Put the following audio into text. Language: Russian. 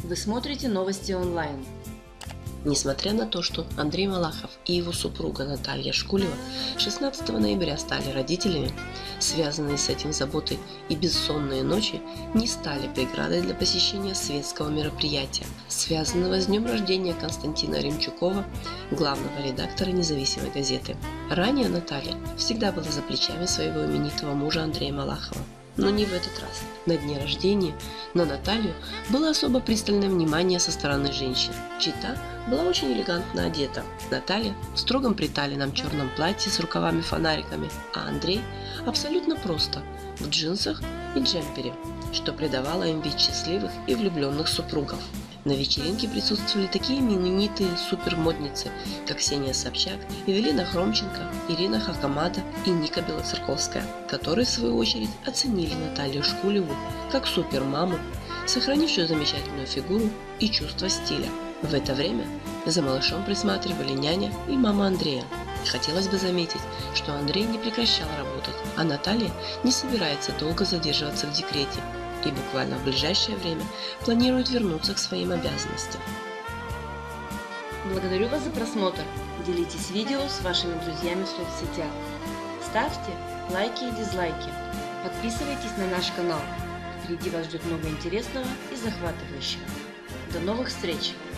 Вы смотрите новости онлайн. Несмотря на то, что Андрей Малахов и его супруга Наталья Шкулева 16 ноября стали родителями, связанные с этим заботы и бессонные ночи не стали преградой для посещения светского мероприятия, связанного с днем рождения Константина Римчукова, главного редактора независимой газеты. Ранее Наталья всегда была за плечами своего именитого мужа Андрея Малахова. Но не в этот раз. На дне рождения на Наталью было особо пристальное внимание со стороны женщин. Чита была очень элегантно одета. Наталья в строгом приталенном черном платье с рукавами-фонариками, а Андрей абсолютно просто, в джинсах и джемпере, что придавало им вид счастливых и влюбленных супругов. На вечеринке присутствовали такие именитые супермодницы, как Ксения Собчак, Эвелина Хромченко, Ирина Хакамада и Ника Белоцерковская, которые в свою очередь оценили Наталью Шкулеву как супермаму, сохранившую замечательную фигуру и чувство стиля. В это время за малышом присматривали няня и мама Андрея. Хотелось бы заметить, что Андрей не прекращал работать, а Наталья не собирается долго задерживаться в декрете и буквально в ближайшее время планирует вернуться к своим обязанностям. Благодарю вас за просмотр. Делитесь видео с вашими друзьями в соцсетях. Ставьте лайки и дизлайки. Подписывайтесь на наш канал. Впереди вас ждет много интересного и захватывающего. До новых встреч!